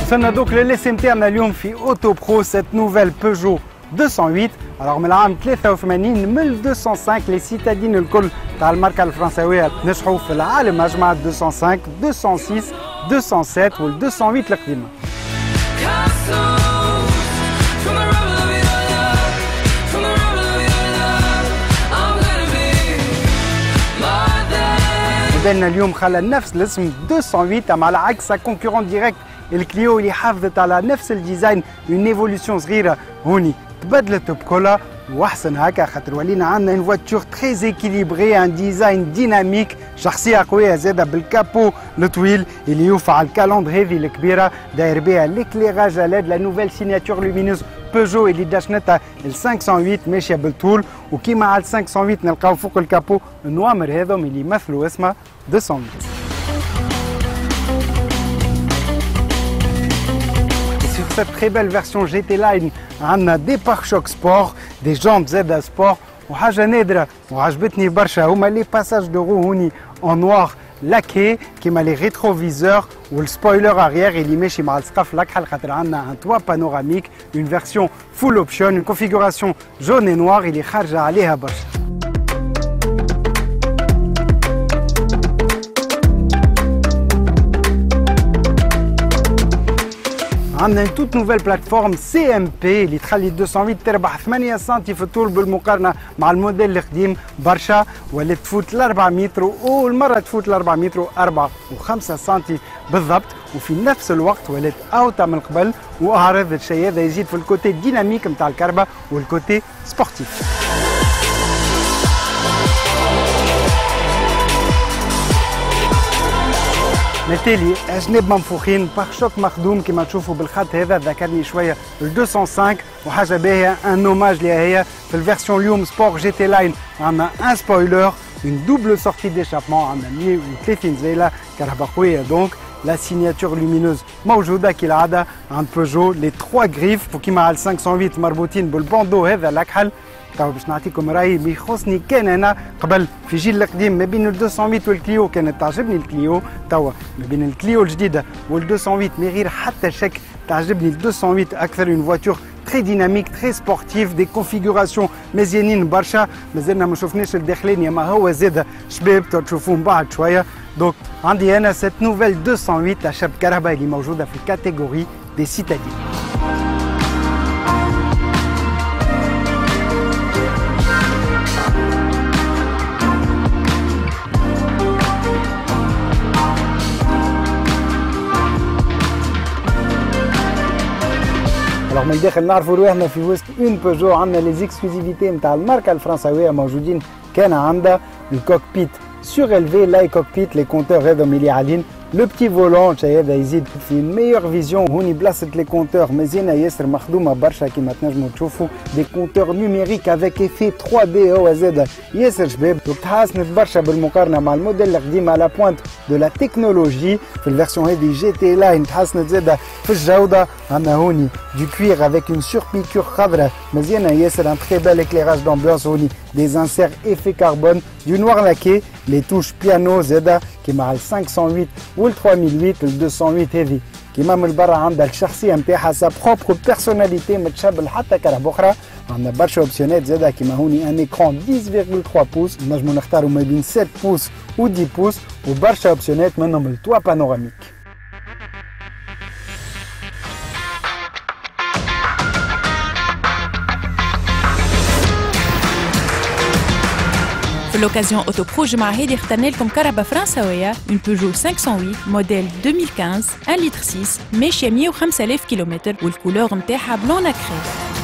وصلنا دوك للاسم تاعنا اليوم في اوتو برو سيت نوفيل بيجو 208. الوغ من العام 83 من 205 لي سيتادين الكل تاع الماركه الفرنساويه نجحوا في العالم اجمع 205 206 207 وال 208 القديمه. موديلنا اليوم خلى نفس الاسم 208 اما على عكس كونكورون ديريكت الكليو اللي حافظت على نفس الديزاين اون ايفولوسيون صغيره هوني تبدلت بكلها واحسن هكا خاطر ولينا عندنا اون فواتور تري اكيليبري ان ديزاين ديناميك شخصيه قويه زاده بالكابو الطويل اللي يوفى على الكالوند هذه الكبيره داير بها ليكليراج لاد لا نوفيل سيناتور لومينوز بيجو اللي دشنتها ال 508 ماشيه بالطول وكيما على ال 508 نلقاو فوق الكابو النوامر هذم اللي يمثلوا اسمها 208. Cette très belle version GT Line عندنا دي بار شوك سبور دي جامب زاده سبور وحاجه نادره وعجبتني برشا هما لي باساج دو رو هوني اون نوار لاكي كيما لي ريتروفيزور والسبويلر اريير اللي ماشي مع السقف الاكحل خاطر عندنا ان توا بانوراميك اون فيرسيون فول اوبشن اون كونفيغوراسيون جون اي نوار اللي خارجه عليها برشا. عندنا une toute nouvelle plateforme CMP اللي تخلي 208 تربح 8 سم في الطول بالمقارنه مع الموديل القديم برشا ولات تفوت ل 4 متر والمره تفوت ل 4 متر و4 و5 سم بالضبط وفي نفس الوقت ولات اوطى من قبل واعرض الشيء هذا يزيد في الكوتي ديناميك نتاع الكربه والكوتي سبورتيف. بالتالي اجناب منفوخين بارشوك مخدوم كما تشوفوا بالخط هذا ذكرني شويه ال 205 وحاجه باهيه ان اوماج ليها هي في الفيرسيون اليوم سبور جي تي لاين عندنا ان سبويلر اون دوبل سورتي ديشابمون عندنا 130 زيله كهرباء قويه دونك لا سيناتور لومينوز موجوده كالعاده عند بيجو لي 3 غريف وكيما على 508 مربوطين بالبوندو هذا الاكحل. توا باش نعطيكم رايي اللي يخصني كان انا قبل في جيل القديم ما بين ال 208 والكليو كانت تعجبني الكليو توا ما بين الكليو الجديده وال 208 من غير حتى شك تعجبني ال 208 اكثر اون فواتور تري ديناميك تري سبورتيف دي كونفيغوراسيون مزيانين برشا مازلنا ما شفناش الداخلين ما هو زاد شباب تشوفوه من بعد شويه دونك عندي انا سيت نوفيل 208 تاع شاب كهرباء اللي موجوده في الكاتيجوري دي سيتادين. من الداخل نعرفوا رواحنا في وسط اون بيجو عندنا لي زيكسكلوزيفيتي نتاع الماركه الفرنساويه موجودين كان عندها الكوكبيت سور الفي لاي كوكبيت لي كونتور هذوما اللي عاليين لو بتي فولون شي هذا يزيد في ميور فيزيون هوني بلاصه لي كونتور مزيانه ياسر مخدومه برشا كيما تنجموا تشوفوا دي كونتور نيميريك افيك افي 3 دي هو زاد ياسر شباب وتحسنت برشا بالمقارنه مع الموديل القديم على بوينت دو لا تكنولوجي في الفيرسيون هذه جي تي لاين تحسنت زاد في الجوده عندنا هوني دو كوير افيك اون سوربيكور خضراء مزيانه ياسر ان تري بال اكليراج دامبيونس هوني دي انسير افي كربون دو نوار لاكي لي توش بيانو زاد كيما على 508 وال 3008 وال 208 هذه كيما من برا عندها الشخصيه نتاعها سا بروبر بيرسوناليتي ما تشبه حتى كهرباء اخرى عندنا برشا اوبسيونات زاده كيما هوني ان ايكران 10.3 بوس نجموا نختاروا ما بين 7 بوس و 10 بوس وبرشا اوبسيونات منهم التوا بانوراميك. في l'occasion Auto Pro الجمعة هذه اخترنا لكم كهرباء فرنساوية une Peugeot 508 موديل 2015 1 لتر 6 ماشية 105,000 كيلومتر والكولور نتاعها بلون نكري.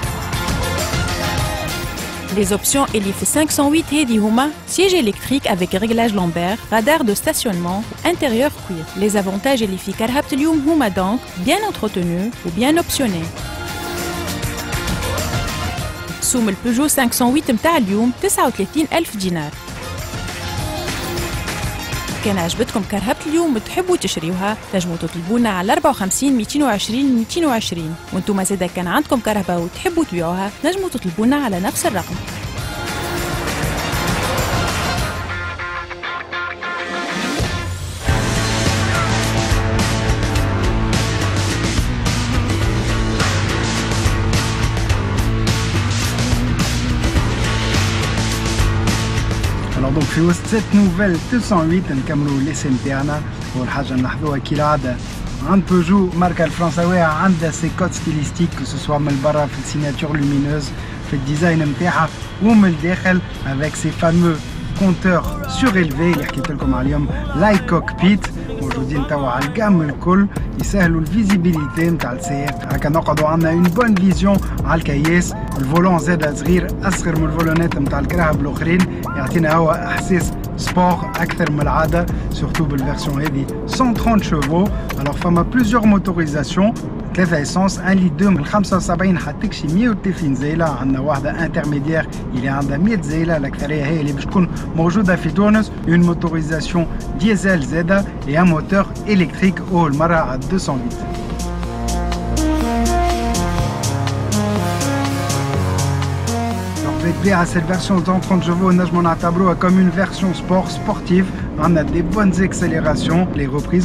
Les options اللي في 508 هذه هما siège électrique avec réglage lombaire, radar de stationnement, intérieur cuir. Les avantages اللي في كهرباء اليوم هما donc bien entretenu ou bien optionné. سوم البيجو 508 متاع اليوم 39,000 دينار. كان عجبتكم كرهبة اليوم وتحبوا تشريوها تنجموا تطلبونا على 54 220 220 وانتم زادا كان عندكم كرهبة وتحبوا تبيعوها تنجموا تطلبونا على نفس الرقم. Alors donc في وسط cette nouvelle 208 نكملوا ليسن تاعنا. أول حاجة نلاحظوها كالعادة عند بوجو ماركة الفرنساوية عندها سي كود ستيليستيك كو سوسوا من برا في السيناتور لومينوز في الديزاين نتاعها ومن الداخل avec ces fameux compteurs surélevés اللي حكيت لكم عليهم لاي كوكبيت موجودين توا على الجام الكل يسهلوا الفيزيبيليتي نتاع السائق. هكا نقعدوا عندنا اون بون فيزيون على الكياس. الفولون زاد صغير اصغر من الفولونات نتاع الكراهب الاخرين يعطينا هو احساس سبور اكثر من العاده سورتو بالفيرسيون هذه 130 شيفو. الوغ فما بليزيور موتوريزاسيون 3 اسانس 1 لتر 2 من 75 حتكشي 130 زيله. عندنا واحده انترميديير اللي عندها 100 زيله. الاكثريه هي اللي باش تكون موجوده في تونس. اون موتوريزاسيون ديزل زاده et un moteur électrique au Mara à 208. À cette version de 130 chevaux, on a tableau comme une version sport sportive. On a des bonnes accélérations. Les reprises,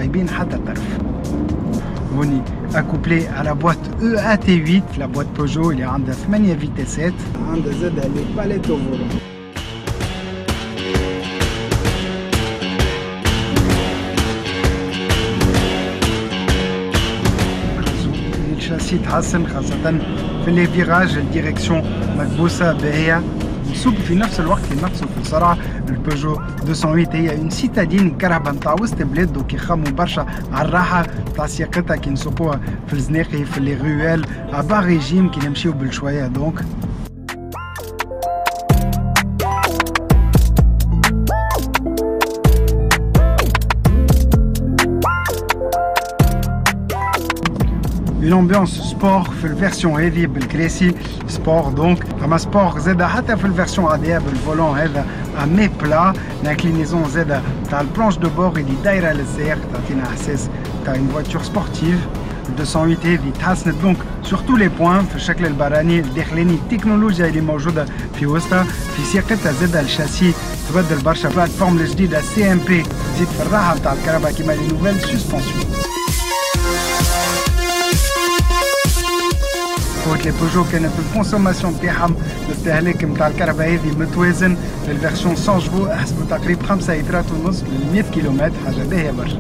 on est accouplé à la boîte EAT8, la boîte Peugeot. Il y a 8 vitesses. On a les palettes au volant. الشاسي تحسن خاصة في لي فيراج الديريكسيون مكبوسة باهية وسوق في نفس الوقت ينقصوا في السرعة. البيجو 208 هي اون سيتادين كرهبة نتاع وسط بلاد دوك يخموا برشا على الراحة نتاع سياقتها كي نسوقوها في الزناقي في لي رويال ابا ريجيم كي نمشيو بالشوية دونك. Une ambiance sport في الفيرسيون هذه بالكراسي سبور دونك. اما سبور زاده حتى في الفيرسيون عاديه بالفولون هذا امي بلا. لانكلينيزون زاده تاع البلانش دو بور اللي دايره للسائق تعطينا احساس تاع اون فواتور سبورتيف. 208 هذه تحسنت دونك سور تو لي بوان في الشكل البراني الداخلاني التكنولوجيا اللي موجوده في وسطها في سياقتها زاده الشاسي تبدل برشا بلاتفورم الجديده سي ام بي تزيد في الراحه نتاع الكهرباء كيما لي نوفيل سسبونسيون. قلت لي بوجو كانت الكونسوماسيون تاعهم الاستهلاك نتاع الكهرباء هذه متوازن. في الفيرسيون 100 جبو احسبوا تقريبا 5 لترات ونص لل 100 كيلومتر حاجه باهيه برشا.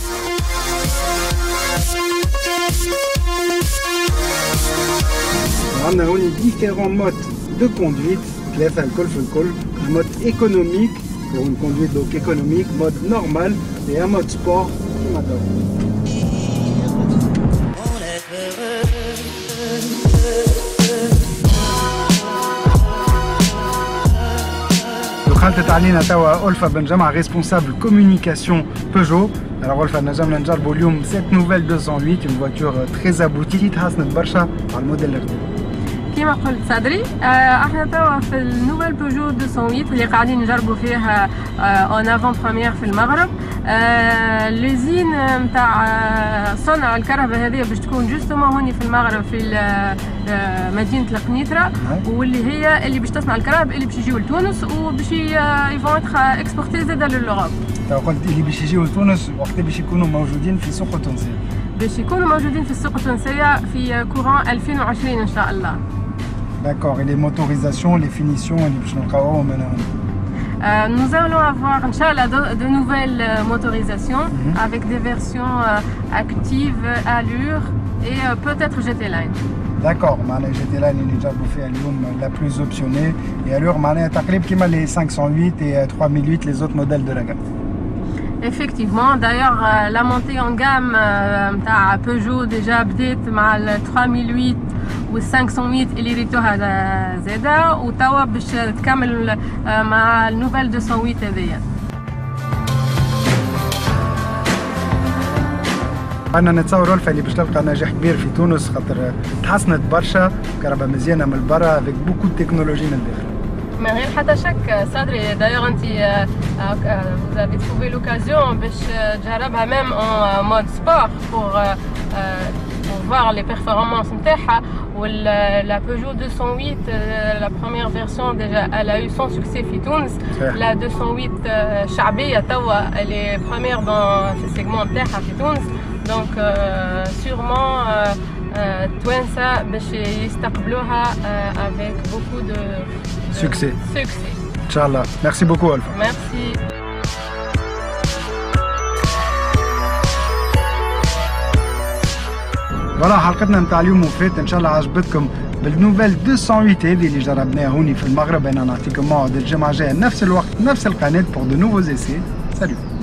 عندنا هوني ديفيرون مود دو كوندويت ثلاثه الكل في الكل. مود ايكونوميك pour une conduite donc économique, mode normal et un mode sport كيما توا. دخلت علينا توا ألفا بن جمعة ريسبونسابل كوميونيكاسيون بيجو. Alors ألفا نجمنا نجربوا اليوم cette nouvelle 208 une voiture très aboutie تحسنت برشا على الموديل الجديد. كما قلت صدري احنا توا في النوفيل بيجو 208 اللي قاعدين نجربوا فيها اون افون بروميير في المغرب. لوزين نتاع صنع الكهرباء هذه باش تكون جوستومون هوني في المغرب في مدينه القنيطره واللي هي اللي باش تصنع الكهرباء اللي باش يجيو لتونس وباش يفون اكسبورتي زاده للأوروب. تو قلت اللي باش يجيو لتونس وقت باش يكونوا موجودين في السوق التونسيه. باش يكونوا موجودين في السوق التونسيه في كوران 2020 ان شاء الله. D'accord, et les motorisations, les finitions, nous allons avoir, Inch'Allah, de nouvelles motorisations avec des versions actives, allure et peut-être GT Line. D'accord, GT Line est déjà bouffé à Lyon, la plus optionnée. Et allure, les 508 et 3008, les autres modèles de la gamme. Effectivement, d'ailleurs, la montée en gamme à Peugeot déjà بدات مع ال 3008 وال 508 اللي ريتوها زاده وتوا باش تكمل مع النوفيل 208 هذيا. أنا نتصور ألفا اللي باش تلقى نجاح كبير في تونس خاطر تحسنت برشا كهرباء مزيانه من برا avec beaucoup de technologie من الداخل. من غير حتى شك صدري. دايوغ انت vous avez trouvé l'occasion باش تجربها même en mode sport pour voir les performances نتاعها. La Peugeot 208, la première version déjà, elle a eu son succès في تونس. La 208 شعبية توا elle est première dans ce segment نتاعها في تونس. Donc sûrement توانسة باش يستقبلوها avec beaucoup de succès. Inch'Allah. Merci beaucoup Alpha. Merci. فوالا حلقتنا نتاع اليوم وفات ان شاء الله عجبتكم بالنوفيل 208 هذه اللي جربناها هوني في المغرب. انا نعطيكم موعد الجمعه الجايه نفس الوقت نفس القناه pour de nouveaux essais. Salut.